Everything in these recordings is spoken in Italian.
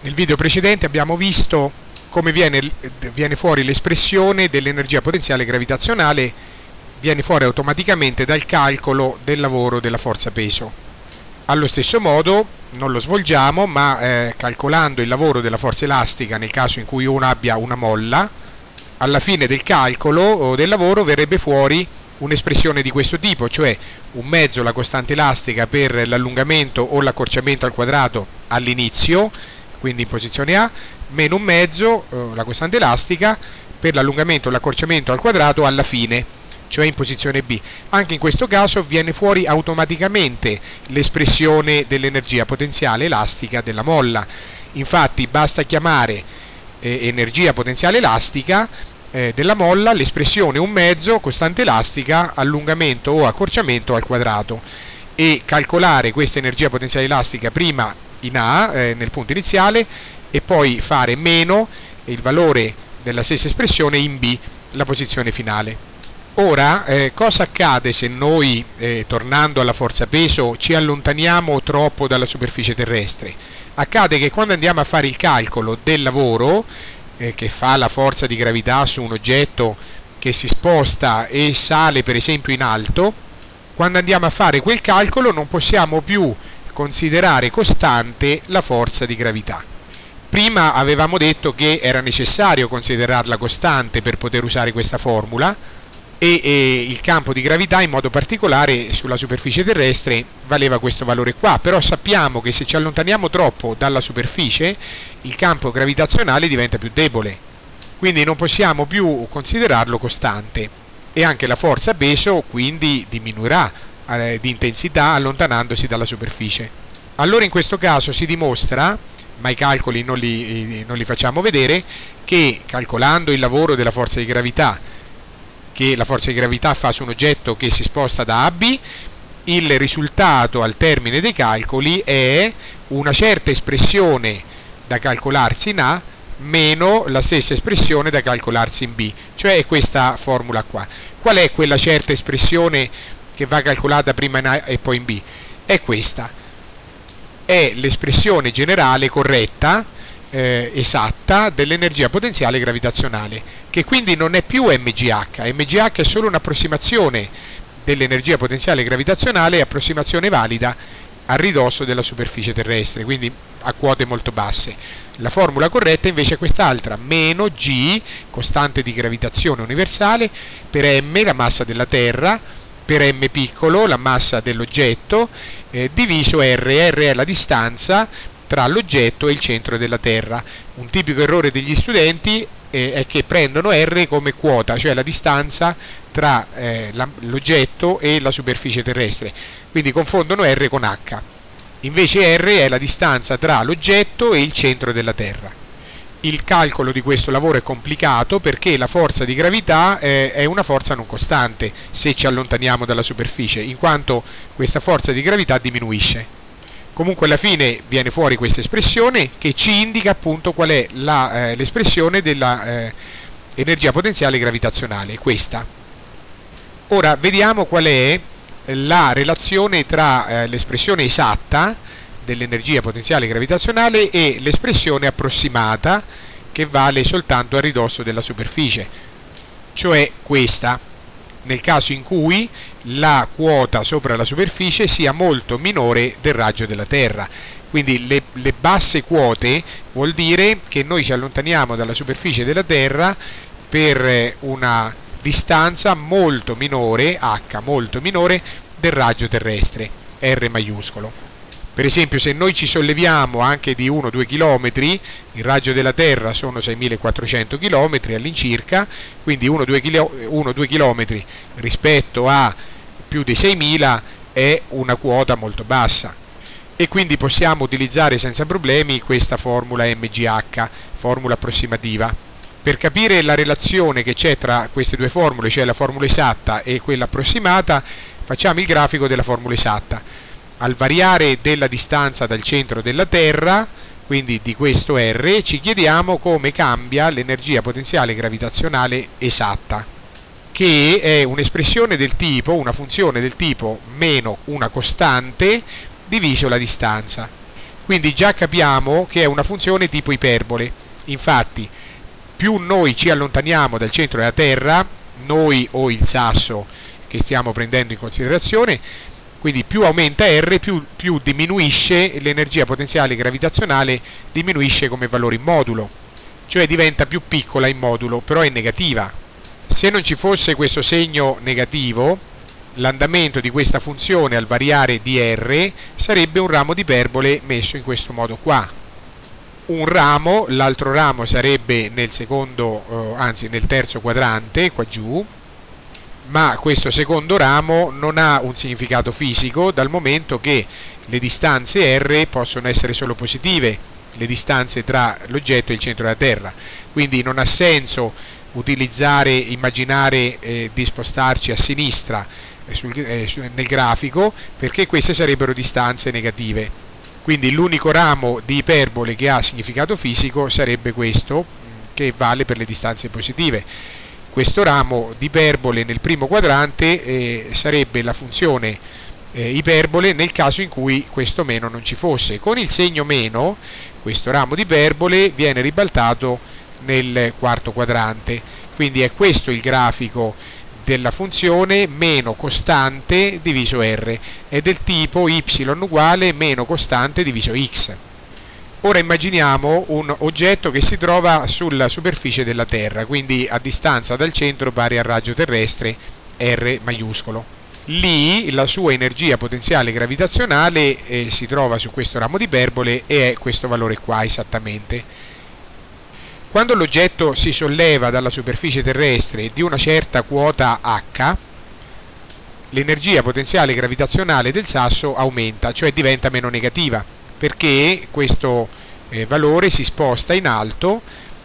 Nel video precedente abbiamo visto come viene fuori l'espressione dell'energia potenziale gravitazionale, viene fuori automaticamente dal calcolo del lavoro della forza peso. Allo stesso modo non lo svolgiamo, ma calcolando il lavoro della forza elastica nel caso in cui uno abbia una molla, alla fine del calcolo del lavoro verrebbe fuori un'espressione di questo tipo, cioè un mezzo la costante elastica per l'allungamento o l'accorciamento al quadrato all'inizio, quindi in posizione A, meno un mezzo la costante elastica per l'allungamento o l'accorciamento al quadrato alla fine, cioè in posizione B. Anche in questo caso viene fuori automaticamente l'espressione dell'energia potenziale elastica della molla. Infatti basta chiamare energia potenziale elastica della molla l'espressione un mezzo costante elastica allungamento o accorciamento al quadrato e calcolare questa energia potenziale elastica prima in A nel punto iniziale e poi fare meno il valore della stessa espressione in B, la posizione finale. Ora cosa accade se noi tornando alla forza peso ci allontaniamo troppo dalla superficie terrestre? Accade che quando andiamo a fare il calcolo del lavoro che fa la forza di gravità su un oggetto che si sposta e sale per esempio in alto, quando andiamo a fare quel calcolo non possiamo più considerare costante la forza di gravità. Prima avevamo detto che era necessario considerarla costante per poter usare questa formula e il campo di gravità in modo particolare sulla superficie terrestre valeva questo valore qua, però sappiamo che se ci allontaniamo troppo dalla superficie il campo gravitazionale diventa più debole, quindi non possiamo più considerarlo costante e anche la forza peso quindi diminuirà di intensità allontanandosi dalla superficie. Allora in questo caso si dimostra, ma i calcoli non li facciamo vedere, che calcolando il lavoro della forza di gravità che la forza di gravità fa su un oggetto che si sposta da A a B, il risultato al termine dei calcoli è una certa espressione da calcolarsi in A meno la stessa espressione da calcolarsi in B, cioè questa formula qua. Qual è quella certa espressione che va calcolata prima in A e poi in B? È questa. È l'espressione generale corretta esatta dell'energia potenziale gravitazionale, che quindi non è più MGH. MGH è solo un'approssimazione dell'energia potenziale gravitazionale, approssimazione valida a ridosso della superficie terrestre, quindi a quote molto basse. La formula corretta invece è quest'altra, meno G, costante di gravitazione universale, per M, la massa della Terra, per M piccolo, la massa dell'oggetto, diviso R. R è la distanza tra l'oggetto e il centro della Terra. Un tipico errore degli studenti è che prendono R come quota, cioè la distanza tra l'oggetto e la superficie terrestre, quindi confondono R con H. Invece R è la distanza tra l'oggetto e il centro della Terra. Il calcolo di questo lavoro è complicato perché la forza di gravità è una forza non costante se ci allontaniamo dalla superficie, in quanto questa forza di gravità diminuisce. Comunque alla fine viene fuori questa espressione che ci indica appunto qual è l'espressione della energia potenziale gravitazionale, questa. Ora vediamo qual è la relazione tra l'espressione esatta dell'energia potenziale gravitazionale e l'espressione approssimata che vale soltanto a ridosso della superficie, cioè questa, nel caso in cui la quota sopra la superficie sia molto minore del raggio della Terra. Quindi le basse quote vuol dire che noi ci allontaniamo dalla superficie della Terra per una distanza molto minore, H molto minore, del raggio terrestre, R maiuscolo. Per esempio se noi ci solleviamo anche di 1-2 km, il raggio della Terra sono 6.400 km all'incirca, quindi 1-2 km rispetto a più di 6.000 è una quota molto bassa e quindi possiamo utilizzare senza problemi questa formula MGH, formula approssimativa. Per capire la relazione che c'è tra queste due formule, cioè la formula esatta e quella approssimata, facciamo il grafico della formula esatta. Al variare della distanza dal centro della Terra, quindi di questo R, ci chiediamo come cambia l'energia potenziale gravitazionale esatta, che è un'espressione del tipo, una funzione del tipo meno una costante diviso la distanza. Quindi già capiamo che è una funzione tipo iperbole. Infatti, più noi ci allontaniamo dal centro della Terra, noi o il sasso che stiamo prendendo in considerazione, quindi più aumenta R, più diminuisce l'energia potenziale gravitazionale, diminuisce come valore in modulo, cioè diventa più piccola in modulo, però è negativa. Se non ci fosse questo segno negativo, l'andamento di questa funzione al variare di R sarebbe un ramo di iperbole messo in questo modo qua. Un ramo, l'altro ramo sarebbe nel secondo, anzi nel terzo quadrante, qua giù, ma questo secondo ramo non ha un significato fisico dal momento che le distanze R possono essere solo positive, le distanze tra l'oggetto e il centro della Terra, quindi non ha senso immaginare di spostarci a sinistra nel grafico, perché queste sarebbero distanze negative. Quindi l'unico ramo di iperbole che ha significato fisico sarebbe questo, che vale per le distanze positive. Questo ramo di iperbole nel primo quadrante sarebbe la funzione iperbole nel caso in cui questo meno non ci fosse. Con il segno meno, questo ramo di iperbole viene ribaltato nel quarto quadrante. Quindi è questo il grafico della funzione meno costante diviso R, è del tipo y uguale meno costante diviso x. Ora immaginiamo un oggetto che si trova sulla superficie della Terra, quindi a distanza dal centro pari al raggio terrestre R maiuscolo. Lì la sua energia potenziale gravitazionale si trova su questo ramo di iperbole e è questo valore qua esattamente. Quando l'oggetto si solleva dalla superficie terrestre di una certa quota h, l'energia potenziale gravitazionale del sasso aumenta, cioè diventa meno negativa, perché questo valore si sposta in alto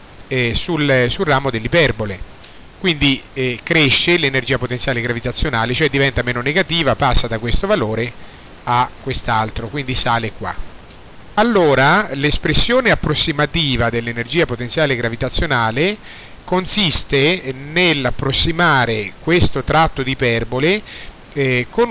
sul ramo dell'iperbole. Quindi cresce l'energia potenziale gravitazionale, cioè diventa meno negativa, passa da questo valore a quest'altro, quindi sale qua. Allora l'espressione approssimativa dell'energia potenziale gravitazionale consiste nell'approssimare questo tratto di iperbole con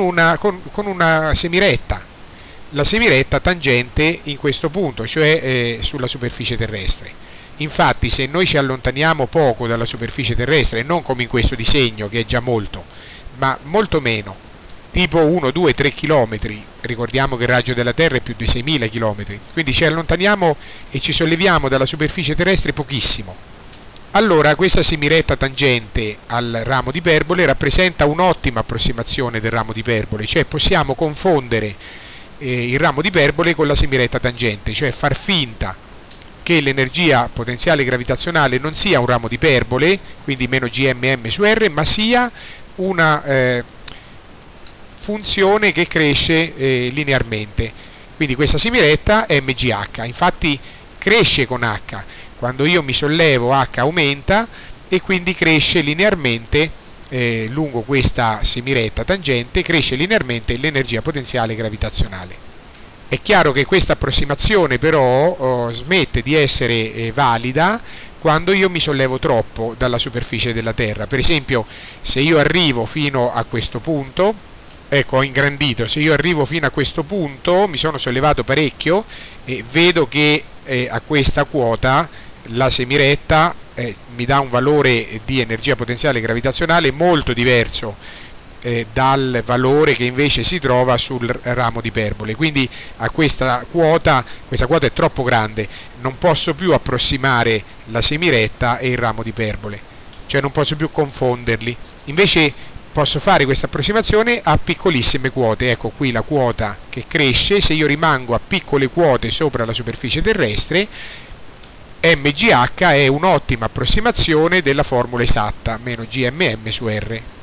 una semiretta, la semiretta tangente in questo punto, cioè sulla superficie terrestre. Infatti se noi ci allontaniamo poco dalla superficie terrestre, non come in questo disegno che è già molto, ma molto meno, tipo 1, 2, 3 km, ricordiamo che il raggio della Terra è più di 6.000 km, quindi ci allontaniamo e ci solleviamo dalla superficie terrestre pochissimo. Allora questa semiretta tangente al ramo di iperbole rappresenta un'ottima approssimazione del ramo di iperbole, cioè possiamo confondere il ramo di iperbole con la semiretta tangente, cioè far finta che l'energia potenziale gravitazionale non sia un ramo di iperbole, quindi meno gmm su r, ma sia una funzione che cresce linearmente. Quindi questa semiretta è mgh, infatti cresce con h, quando io mi sollevo h aumenta e quindi cresce linearmente lungo questa semiretta tangente, cresce linearmente l'energia potenziale gravitazionale. È chiaro che questa approssimazione però smette di essere valida quando io mi sollevo troppo dalla superficie della Terra. Per esempio, se io arrivo fino a questo punto, ecco, ho ingrandito, se io arrivo fino a questo punto, mi sono sollevato parecchio e vedo che a questa quota la semiretta mi dà un valore di energia potenziale gravitazionale molto diverso dal valore che invece si trova sul ramo di iperbole. Quindi a questa quota è troppo grande, non posso più approssimare la semiretta e il ramo di iperbole, cioè non posso più confonderli. Invece posso fare questa approssimazione a piccolissime quote. Ecco qui la quota che cresce, se io rimango a piccole quote sopra la superficie terrestre, mgh è un'ottima approssimazione della formula esatta, meno gmm su r.